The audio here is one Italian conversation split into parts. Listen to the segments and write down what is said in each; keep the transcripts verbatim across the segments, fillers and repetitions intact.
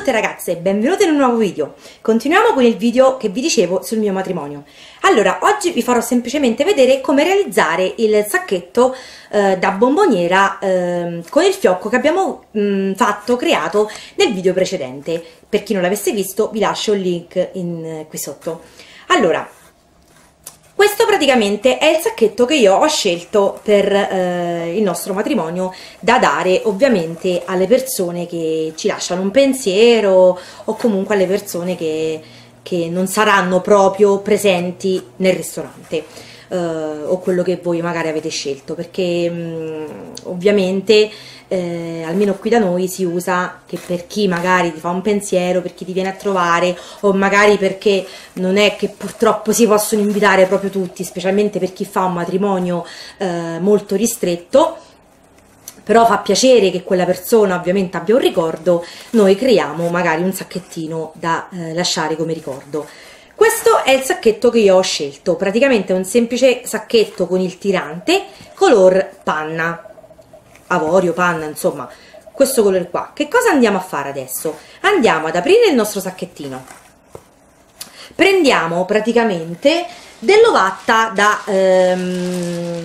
tutte ragazze, benvenute in un nuovo video. Continuiamo con il video che vi dicevo sul mio matrimonio. Allora, oggi vi farò semplicemente vedere come realizzare il sacchetto eh, da bomboniera eh, con il fiocco che abbiamo mh, fatto, creato nel video precedente. Per chi non l'avesse visto vi lascio il link in, qui sotto. Allora, questo praticamente è il sacchetto che io ho scelto per eh, il nostro matrimonio, da dare ovviamente alle persone che ci lasciano un pensiero o comunque alle persone che, che non saranno proprio presenti nel ristorante eh, o quello che voi magari avete scelto, perché mh, ovviamente eh, almeno qui da noi si usa che per chi magari ti fa un pensiero, per chi ti viene a trovare, o magari perché non è che purtroppo si possono invitare proprio tutti, specialmente per chi fa un matrimonio eh, molto ristretto, però fa piacere che quella persona ovviamente abbia un ricordo, noi creiamo magari un sacchettino da eh, lasciare come ricordo. Questo è il sacchetto che io ho scelto, praticamente è un semplice sacchetto con il tirante color panna, avorio, panna, insomma questo colore qua. Che cosa andiamo a fare adesso? Andiamo ad aprire il nostro sacchettino, prendiamo praticamente dell'ovatta da, ehm,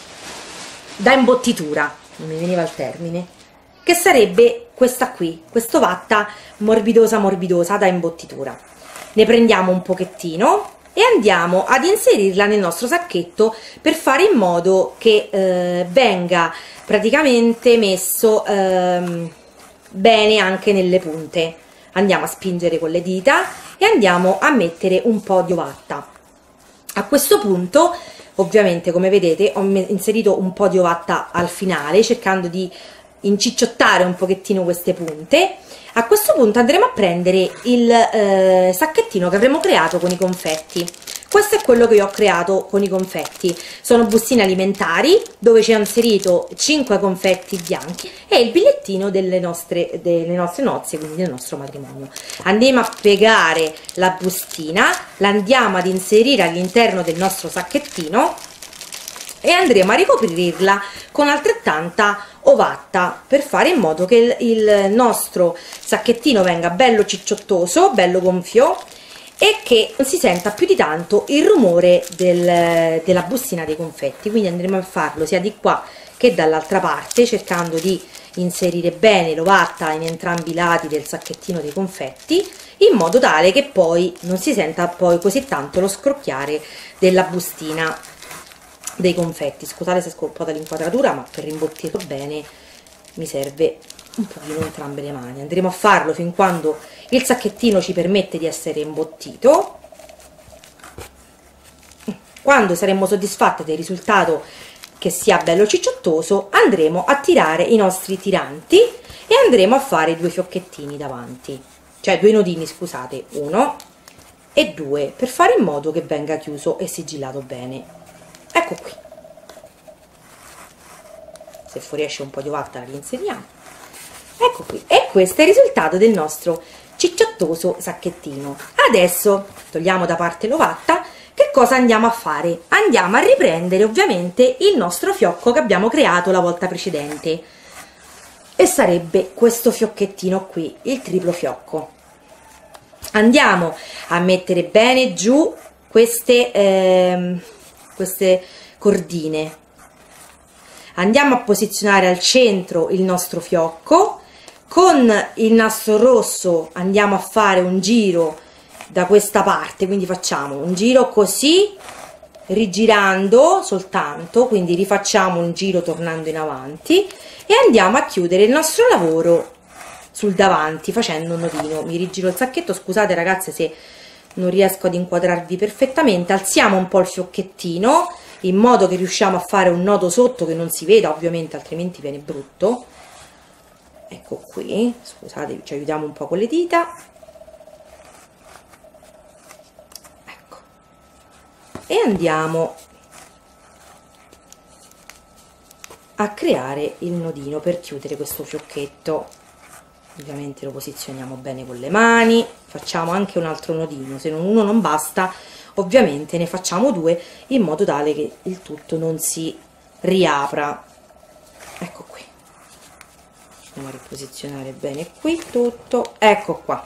da imbottitura, non mi veniva il termine, che sarebbe questa qui, quest'ovatta morbidosa morbidosa da imbottitura. Ne prendiamo un pochettino e andiamo ad inserirla nel nostro sacchetto per fare in modo che eh, venga praticamente messo ehm, bene anche nelle punte. Andiamo a spingere con le dita e andiamo a mettere un po' di ovatta. A questo punto, ovviamente, come vedete, ho inserito un po' di ovatta al finale, cercando di incicciottare un pochettino queste punte. A questo punto andremo a prendere il eh, sacchettino che avremo creato con i confetti. Questo è quello che io ho creato con i confetti. Sono bustine alimentari dove ci ho inserito cinque confetti bianchi e il bigliettino delle nostre, delle nostre nozze, quindi del nostro matrimonio. Andiamo a piegare la bustina, la andiamo ad inserire all'interno del nostro sacchettino e andremo a ricoprirla con altrettanta ovatta per fare in modo che il, il nostro sacchettino venga bello cicciottoso, bello gonfio, e che non si senta più di tanto il rumore del, della bustina dei confetti. Quindi andremo a farlo sia di qua che dall'altra parte, cercando di inserire bene l'ovatta in entrambi i lati del sacchettino dei confetti, in modo tale che poi non si senta poi così tanto lo scrocchiare della bustina dei confetti. Scusate se scoppo dall'inquadratura, ma per rimbottirlo bene mi serve un pochino entrambe le mani. Andremo a farlo fin quando il sacchettino ci permette di essere imbottito. Quando saremo soddisfatti del risultato, che sia bello cicciottoso, andremo a tirare i nostri tiranti e andremo a fare due fiocchettini davanti, cioè due nodini, scusate, uno e due, per fare in modo che venga chiuso e sigillato bene. Ecco qui, se fuoriesce un po' di ovatta la rinseriamo. Ecco qui, e questo è il risultato del nostro cicciottoso sacchettino. Adesso togliamo da parte l'ovatta. Che cosa andiamo a fare? Andiamo a riprendere ovviamente il nostro fiocco che abbiamo creato la volta precedente, e sarebbe questo fiocchettino qui, il triplo fiocco. Andiamo a mettere bene giù queste ehm, queste cordine, andiamo a posizionare al centro il nostro fiocco, con il nastro rosso andiamo a fare un giro da questa parte, quindi facciamo un giro così, rigirando soltanto, quindi rifacciamo un giro tornando in avanti e andiamo a chiudere il nostro lavoro sul davanti facendo un nodino. Mi rigiro il sacchetto, scusate ragazze se non riesco ad inquadrarvi perfettamente. Alziamo un po' il fiocchettino in modo che riusciamo a fare un nodo sotto che non si veda ovviamente, altrimenti viene brutto. Ecco qui, scusate, ci aiutiamo un po' con le dita, ecco, e andiamo a creare il nodino per chiudere questo fiocchetto. Ovviamente lo posizioniamo bene con le mani, facciamo anche un altro nodino, se non uno non basta ovviamente ne facciamo due, in modo tale che il tutto non si riapra. Ecco qui, andiamo a riposizionare bene qui tutto, ecco qua.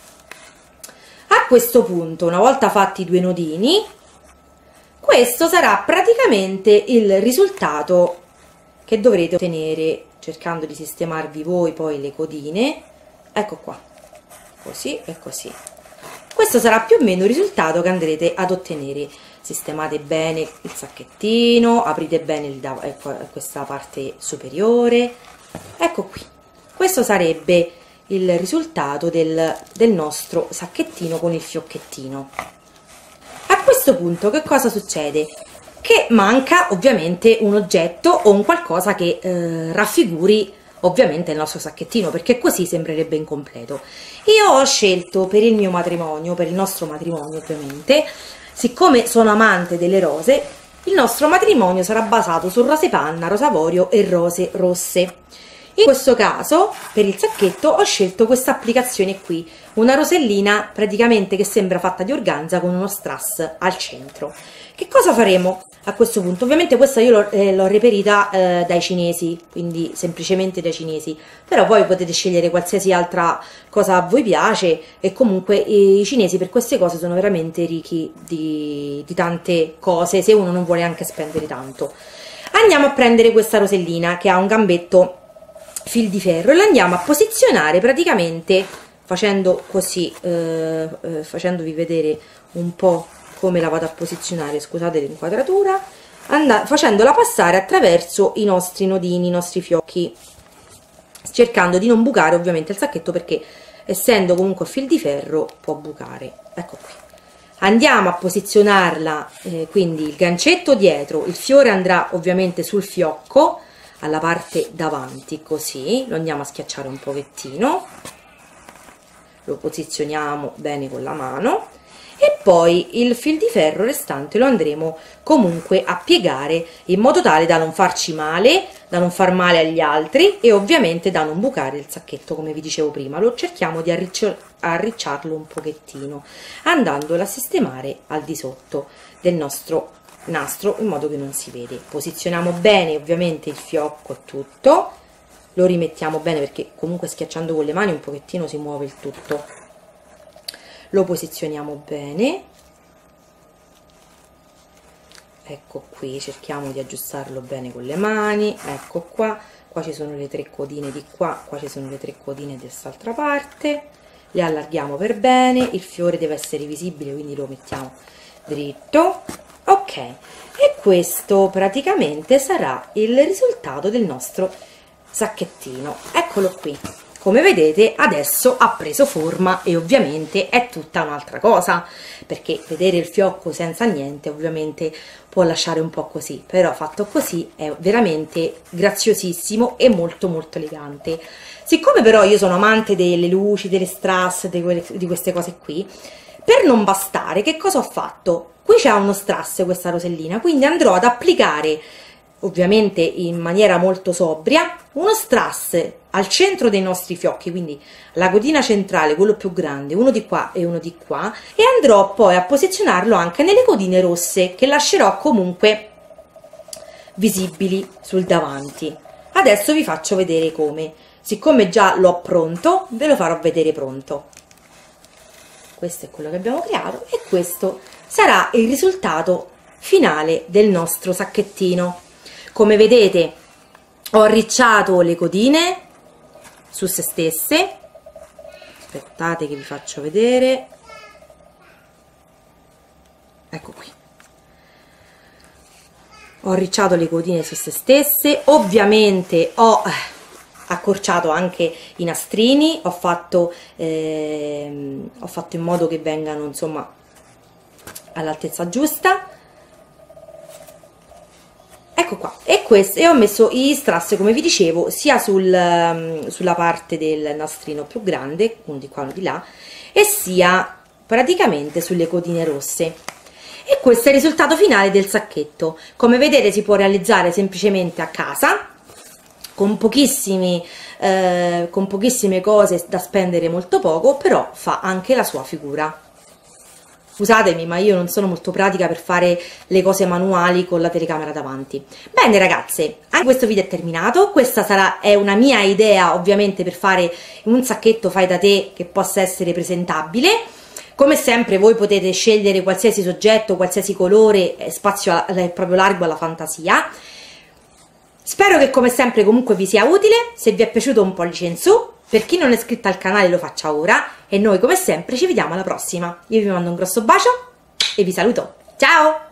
A questo punto, una volta fatti i due nodini, questo sarà praticamente il risultato che dovrete ottenere, cercando di sistemarvi voi poi le codine, ecco qua, così e così. Questo sarà più o meno il risultato che andrete ad ottenere. Sistemate bene il sacchettino, aprite bene il, ecco, questa parte superiore, ecco qui. Questo sarebbe il risultato del, del nostro sacchettino con il fiocchettino. A questo punto che cosa succede? Che manca ovviamente un oggetto o un qualcosa che eh, raffiguri ovviamente il nostro sacchettino, perché così sembrerebbe incompleto. Io ho scelto per il mio matrimonio, per il nostro matrimonio ovviamente, siccome sono amante delle rose, il nostro matrimonio sarà basato su rose panna, rosa avorio e rose rosse. In questo caso, per il sacchetto, ho scelto questa applicazione qui, una rosellina praticamente che sembra fatta di organza con uno strass al centro. Che cosa faremo a questo punto? Ovviamente questa io l'ho eh, reperita eh, dai cinesi, quindi semplicemente dai cinesi, però voi potete scegliere qualsiasi altra cosa a voi piace, e comunque i cinesi per queste cose sono veramente ricchi di, di tante cose, se uno non vuole anche spendere tanto. Andiamo a prendere questa rosellina che ha un gambetto fil di ferro e la andiamo a posizionare praticamente facendo così, eh, eh, facendovi vedere un po' come la vado a posizionare, scusate l'inquadratura, facendola passare attraverso i nostri nodini, i nostri fiocchi, cercando di non bucare ovviamente il sacchetto, perché essendo comunque fil di ferro può bucare. Ecco qui. Andiamo a posizionarla, eh, quindi il gancetto dietro, il fiore andrà ovviamente sul fiocco alla parte davanti, così lo andiamo a schiacciare un pochettino, lo posizioniamo bene con la mano, e poi il fil di ferro restante lo andremo comunque a piegare in modo tale da non farci male, da non far male agli altri e ovviamente da non bucare il sacchetto, come vi dicevo prima. Lo cerchiamo di arricciarlo un pochettino, andandolo a sistemare al di sotto del nostro nastro in modo che non si vede. Posizioniamo bene ovviamente il fiocco e tutto, lo rimettiamo bene perché comunque schiacciando con le mani un pochettino si muove il tutto. Lo posizioniamo bene, ecco qui, cerchiamo di aggiustarlo bene con le mani, ecco qua, qua ci sono le tre codine di qua, qua ci sono le tre codine di quest'altra parte, le allarghiamo per bene, il fiore deve essere visibile quindi lo mettiamo dritto, ok, e questo praticamente sarà il risultato del nostro sacchettino, eccolo qui. Come vedete adesso ha preso forma e ovviamente è tutta un'altra cosa, perché vedere il fiocco senza niente ovviamente può lasciare un po' così, però fatto così è veramente graziosissimo e molto molto elegante. Siccome però io sono amante delle luci, delle strass, di, quelle, di queste cose qui, per non bastare che cosa ho fatto? Qui c'è uno strass questa rosellina, quindi andrò ad applicare ovviamente in maniera molto sobria uno strass al centro dei nostri fiocchi, quindi la codina centrale, quello più grande, uno di qua e uno di qua, e andrò poi a posizionarlo anche nelle codine rosse che lascerò comunque visibili sul davanti. Adesso vi faccio vedere come, siccome già l'ho pronto ve lo farò vedere pronto. Questo è quello che abbiamo creato e questo sarà il risultato finale del nostro sacchettino. Come vedete ho arricciato le codine su se stesse, aspettate che vi faccio vedere, ecco qui, ho arricciato le codine su se stesse, ovviamente ho accorciato anche i nastrini, ho fatto, ehm, ho fatto in modo che vengano insomma all'altezza giusta. Ecco qua, e questo, e ho messo i strass come vi dicevo sia sul, um, sulla parte del nastrino più grande, uno di qua uno di là, e sia praticamente sulle codine rosse. E questo è il risultato finale del sacchetto. Come vedete si può realizzare semplicemente a casa con pochissimi eh, con pochissime cose da spendere molto poco, però fa anche la sua figura. scusatemi, ma io non sono molto pratica per fare le cose manuali con la telecamera davanti. Bene ragazze, anche questo video è terminato. Questa sarà è una mia idea ovviamente per fare un sacchetto fai da te che possa essere presentabile. Come sempre voi potete scegliere qualsiasi soggetto, qualsiasi colore, spazio è proprio largo alla fantasia. Spero che come sempre comunque vi sia utile. Se vi è piaciuto un pollice in su, per chi non è iscritto al canale lo faccia ora, e noi come sempre ci vediamo alla prossima. Io vi mando un grosso bacio e vi saluto. Ciao!